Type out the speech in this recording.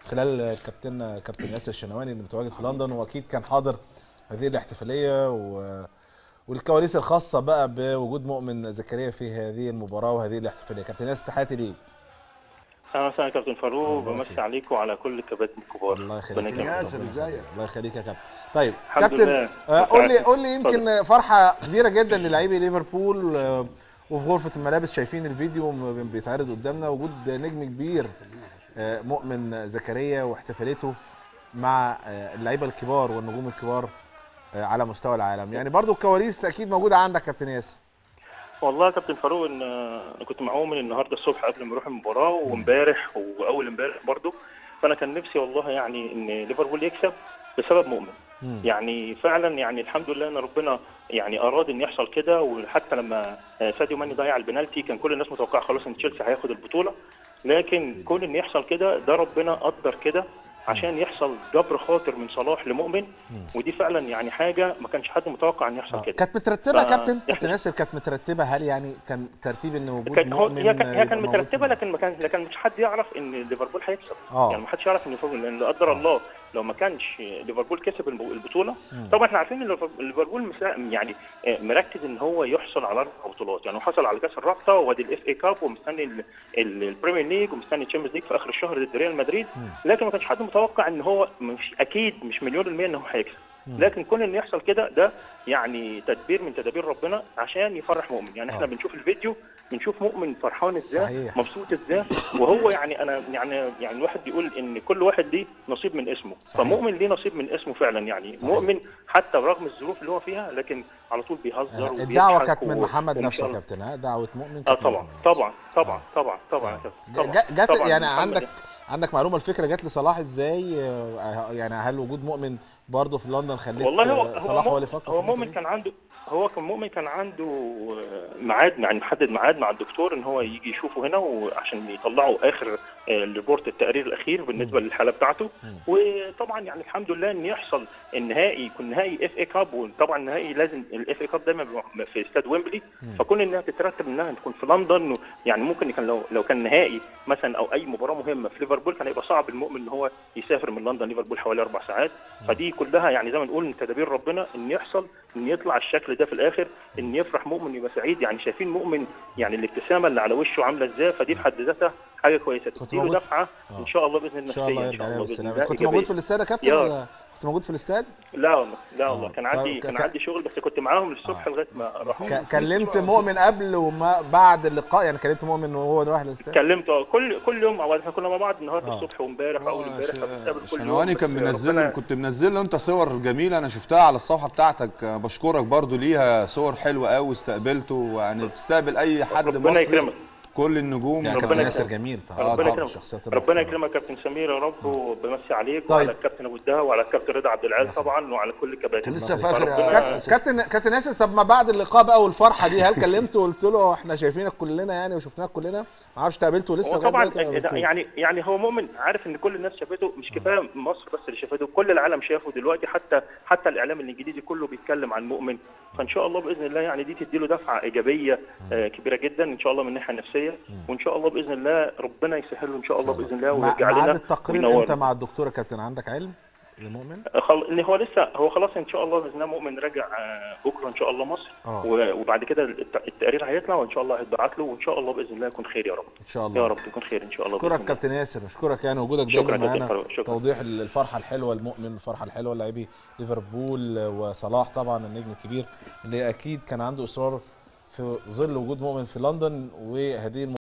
خلال كابتن ياسر الشنواني اللي متواجد في لندن، واكيد كان حاضر هذه الاحتفاليه والكواليس الخاصه بقى بوجود مؤمن زكريا في هذه المباراه وهذه الاحتفاليه. كابتن ياسر تحياتي ليك. اهلا وسهلا يا كابتن فاروق، بمسي عليكم وعلى كل الكباتن الكبار. الله يخليك يا ياسر، ازيك؟ الله يخليك يا كابتن. طيب كابتن، قول لي يمكن فرحه كبيره جدا للاعبي ليفربول، وفي غرفه الملابس شايفين الفيديو بيتعرض قدامنا وجود نجم كبير مؤمن زكريا واحتفالته مع اللعيبه الكبار والنجوم الكبار على مستوى العالم. يعني برضو الكواليس اكيد موجوده عندك كابتن ياسر. والله يا كابتن فاروق ان انا كنت مع مؤمن النهارده الصبح قبل ما اروح المباراه، وامبارح واول امبارح برضو، فانا كان نفسي والله يعني ان ليفربول يكسب بسبب مؤمن. يعني فعلا يعني الحمد لله ان ربنا يعني اراد ان يحصل كده. وحتى لما ساديو ماني ضيع البنالتي كان كل الناس متوقعه خلاص ان تشيلسي هياخد البطوله، لكن كون ان يحصل كده ده ربنا قدر كده عشان يحصل جبر خاطر من صلاح لمؤمن. ودي فعلا يعني حاجه ما كانش حد متوقع ان يحصل كده. كانت مترتبه كابتن ياسر، كانت مترتبه؟ هل يعني كان ترتيب ان وجود مؤمن هي كان مترتبه، لكن مش حد يعرف ان ليفربول هيكسب. يعني ما حدش يعرف ان ليفربول، لان لا قدر الله لو ما كانش ليفربول كسب البطوله. طبعا احنا عارفين ان ليفربول يعني مركز ان هو يحصل على 4 بطولات. يعني هو حصل على كاس الرابطه وادي الاف اي كاب ومستني البريمير ليج ومستني الشامبيونز ليج في اخر الشهر ضد ريال مدريد. لكن ما كانش حد متوقع ان هو مش مليون المية ان هو هيكسب. لكن كون ان يحصل كده ده يعني تدبير من تدابير ربنا عشان يفرح مؤمن. يعني احنا بنشوف الفيديو بنشوف مؤمن فرحان ازاي، مبسوط ازاي، وهو يعني انا يعني الواحد بيقول ان كل واحد ليه نصيب من اسمه. صحيح. فمؤمن ليه نصيب من اسمه فعلا. يعني صحيح. مؤمن حتى برغم الظروف اللي هو فيها لكن على طول بيهزر الدعوه كانت من محمد نفسه يا كابتن. دعوه مؤمن كانت طبعا جت يعني عندك معلومه الفكره جت لصلاح ازاي؟ يعني هل وجود مؤمن برضه في لندن خليت صلاح هو اللي يفكر؟ هو مؤمن كان عنده ميعاد، يعني محدد ميعاد مع الدكتور ان هو يجي يشوفه هنا وعشان يطلعوا اخر الريبورت التقرير الاخير بالنسبه للحاله بتاعته. وطبعا يعني الحمد لله ان يحصل النهائي، يكون نهائي اف اي كاب. وطبعا النهائي لازم الاف اي كاب دايما في استاد ويمبلي، فكون انها تترتب انها تكون في لندن. يعني ممكن كان لو كان نهائي مثلا او اي مباراه مهمه في ليفربول كان هيبقى صعب المؤمن ان هو يسافر من لندن ليفربول حوالي 4 ساعات. فدي كلها يعني زي ما نقول من تدابير ربنا ان يحصل ان يطلع الشكل ده في الاخر، ان يفرح مؤمن يبقى سعيد. يعني شايفين مؤمن يعني الابتسامه اللي على وشه عامله ازاي، فدي في حد ذاتها حاجه كويسه تديله دفعه ان شاء الله باذن الله. ان شاء الله يرجع لنا بالسلامه. كنت موجود في الاستاد يا كابتن ولا كنت موجود في الاستاد؟ لا والله كان عندي شغل، بس كنت معاهم الصبح لغايه ما راحوا. كلمت مؤمن قبل وما بعد اللقاء؟ يعني كلمت مؤمن وهو رايح الاستاد؟ كلمته كل يوم. احنا كنا مع بعض النهارده الصبح وامبارح واول امبارح، فبنتقابل كل يوم. كان منزل، كنت منزل له انت صور جميله انا شفتها على الصفحه بتاعتك. بشكرك برضو ليها صور حلوه قوي استقبلته. يعني بتستقبل اي حد مصري. ربنا يكرمك. كل النجوم. كابتن ياسر جميل طبعا. ربنا يكرمك كابتن سمير يا رب، وبمسي عليك. طيب. وعلى الكابتن ابو الدهب وعلى الكابتن رضا عبد العال طبعا، وعلى كل الكباتن. لسه فاكر كابتن ياسر. طب ما بعد اللقاء بقى والفرحه دي، هل كلمته وقلت له احنا شايفينك كلنا يعني وشفناك كلنا؟ ما اعرفش تقابلته لسه طبعا. يعني هو مؤمن عارف ان كل الناس شافته، مش كفايه مصر بس اللي شافته، كل العالم شافه دلوقتي. حتى الاعلام الانجليزي كله بيتكلم عن مؤمن. فان شاء الله باذن الله يعني دي تديله دفعه ايجابيه كبيره جدا ان شاء الله من الناحيه النفسيه. وان شاء الله باذن الله ربنا يسهل له ان شاء الله باذن الله ويرجع لنا. ميعاد التقرير امتى مع الدكتور يا كابتن؟ عندك علم لمؤمن؟ ان هو خلاص ان شاء الله باذن الله مؤمن راجع بكره ان شاء الله مصر. وبعد كده التقرير هيطلع وان شاء الله هيتبعت له، وان شاء الله باذن الله يكون خير يا رب. ان شاء الله يا رب يكون خير ان شاء الله. اشكرك كابتن ياسر، اشكرك يعني وجودك دايما معانا، توضيح الفرحه الحلوه المؤمن، الفرحه الحلوه لاعبي ليفربول وصلاح طبعا النجم الكبير اللي اكيد كان عنده اصرار في ظل وجود مؤمن في لندن. وهذه